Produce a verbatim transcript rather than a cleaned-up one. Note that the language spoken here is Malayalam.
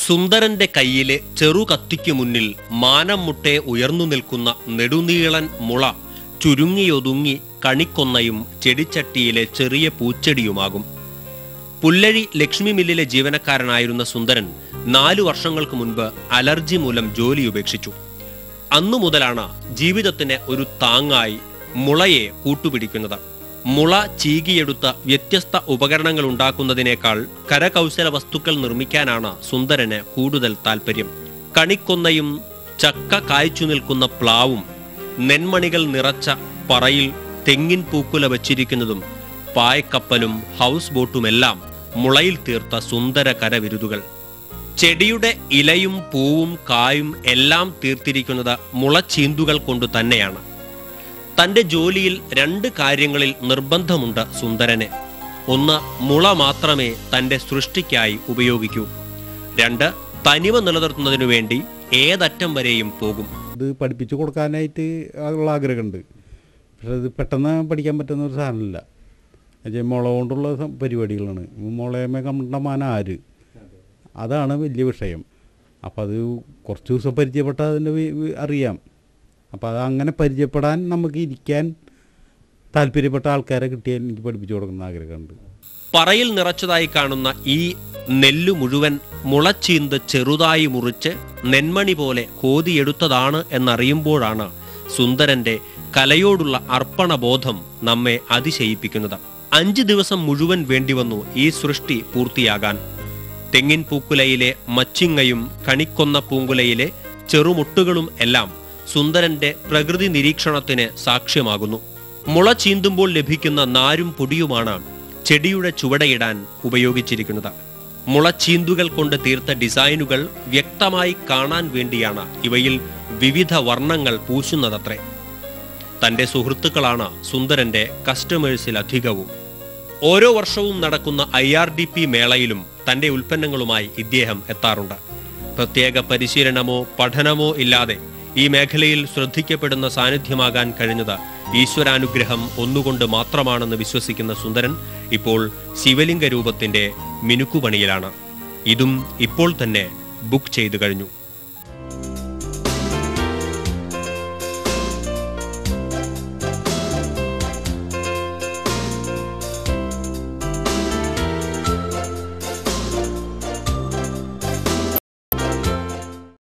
സുന്ദരന്റെ കയ്യിലെ ചെറു കത്തിക്കു മുന്നിൽ മാനം മുട്ടെ ഉയർന്നു നിൽക്കുന്ന നെടുനീളൻ മുള ചുരുങ്ങിയൊതുങ്ങി കണിക്കൊന്നയും ചെടിച്ചട്ടിയിലെ ചെറിയ പൂച്ചെടിയുമാകും. പുല്ലഴി ലക്ഷ്മി മില്ലിലെ ജീവനക്കാരനായിരുന്ന സുന്ദരൻ നാലു വർഷങ്ങൾക്ക് മുൻപ് അലർജി മൂലം ജോലി ഉപേക്ഷിച്ചു. അന്നു മുതലാണ് ജീവിതത്തിന് ഒരു താങ്ങായി മുളയെ കൂട്ടുപിടിക്കുന്നത്. മുള ചീകിയെടുത്ത വ്യത്യസ്ത ഉപകരണങ്ങൾ ഉണ്ടാക്കുന്നതിനേക്കാൾ കരകൗശല വസ്തുക്കൾ നിർമ്മിക്കാനാണ് സുന്ദരന് കൂടുതൽ താല്പര്യം. കണിക്കൊന്നയും ചക്ക കായ്ച്ചു നിൽക്കുന്ന പ്ലാവും നെന്മണികൾ നിറച്ച പറയിൽ തെങ്ങിൻ പൂക്കുല വച്ചിരിക്കുന്നതും പായക്കപ്പലും ഹൗസ് ബോട്ടുമെല്ലാം മുളയിൽ തീർത്ത സുന്ദര കരവിരുതുകൾ. ചെടിയുടെ ഇലയും പൂവും കായും എല്ലാം തീർത്തിരിക്കുന്നത് മുളച്ചീന്തുകൾ കൊണ്ട് തന്നെയാണ്. തന്റെ ജോലിയിൽ രണ്ട് കാര്യങ്ങളിൽ നിർബന്ധമുണ്ട് സുന്ദരന്. ഒന്ന്, മുള മാത്രമേ തന്റെ സൃഷ്ടിക്കായി ഉപയോഗിക്കൂ. രണ്ട്, തനിമ നിലനിർത്തുന്നതിനു വേണ്ടി ഏതറ്റം വരെയും പോകും. ഇത് പഠിപ്പിച്ചു കൊടുക്കാനായിട്ട് ഉള്ള ആഗ്രഹമുണ്ട്. പക്ഷെ ഇത് പെട്ടെന്ന് പഠിക്കാൻ പറ്റുന്ന ഒരു സാധനമില്ല. മുള കൊണ്ടുള്ള പരിപാടികളാണ്. മുളയമേ കണ്ടമാന ആര്, അതാണ് വലിയ വിഷയം. അപ്പം അത് കുറച്ച് ദിവസം പരിചയപ്പെട്ടാൽ അതിൻ്റെ അറിയാം. അപ്പോൾ അത് അങ്ങനെ പരിചയപ്പെടാൻ നമുക്ക് ഇരിക്കാൻ താല്പര്യപ്പെട്ട ആൾക്കാരെ കിട്ടിയാൽ എനിക്ക് പഠിപ്പിച്ചു കൊടുക്കുന്ന ആഗ്രഹമുണ്ട്. പറയിൽ നിറച്ചതായി കാണുന്ന ഈ നെല്ലു മുഴുവൻ മുളച്ചീന്ത് ചെറുതായി മുറിച്ച് നെന്മണി പോലെ കോതിയെടുത്തതാണ് എന്നറിയുമ്പോഴാണ് സുന്ദരന്റെ കലയോടുള്ള അർപ്പണബോധം നമ്മെ അതിശയിപ്പിക്കുന്നത്. അഞ്ച് ദിവസം മുഴുവൻ വേണ്ടിവന്നു ഈ സൃഷ്ടി പൂർത്തിയാകാൻ. തെങ്ങിൻ പൂക്കുലയിലെ മച്ചിങ്ങയും കണിക്കൊന്ന പൂങ്കുലയിലെ ചെറുമുട്ടുകളും എല്ലാം സുന്ദരന്റെ പ്രകൃതി നിരീക്ഷണത്തിന് സാക്ഷ്യമാകുന്നു. മുള ചീന്തുമ്പോൾ ലഭിക്കുന്ന നാരും പൊടിയുമാണ് ചെടിയുടെ ചുവടയിടാൻ ഉപയോഗിച്ചിരിക്കുന്നത്. മുളച്ചീന്തുകൾ കൊണ്ട് തീർത്ത ഡിസൈനുകൾ വ്യക്തമായി കാണാൻ വേണ്ടിയാണ് ഇവയിൽ വിവിധ വർണ്ണങ്ങൾ പൂശുന്നതത്രേ. തന്റെ സുഹൃത്തുക്കളാണ് സുന്ദരന്റെ കസ്റ്റമേഴ്സിലധികവും. ഓരോ വർഷവും നടക്കുന്ന ഐ ആർ ഡി പി മേളയിലും തന്റെ ഉൽപ്പന്നങ്ങളുമായി ഇദ്ദേഹം എത്താറുണ്ട്. പ്രത്യേക പരിശീലനമോ പഠനമോ ഇല്ലാതെ ഈ മേഖലയിൽ ശ്രദ്ധിക്കപ്പെടുന്ന സാന്നിധ്യമാകാൻ കഴിഞ്ഞത് ഈശ്വരാനുഗ്രഹം ഒന്നുകൊണ്ട് മാത്രമാണെന്ന് വിശ്വസിക്കുന്ന സുന്ദരൻ ഇപ്പോൾ ശിവലിംഗ രൂപത്തിന്റെ മിനുക്കുപണിയിലാണ്. ഇതും ഇപ്പോൾ തന്നെ ബുക്ക് ചെയ്തു കഴിഞ്ഞു.